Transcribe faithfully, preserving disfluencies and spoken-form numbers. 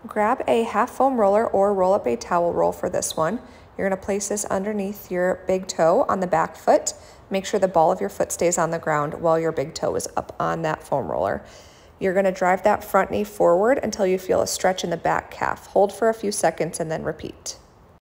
Grab a half foam roller or roll up a towel roll for this one. You're going to place this underneath your big toe on the back foot. Make sure the ball of your foot stays on the ground while your big toe is up on that foam roller. You're going to drive that front knee forward until you feel a stretch in the back calf. Hold for a few seconds and then repeat.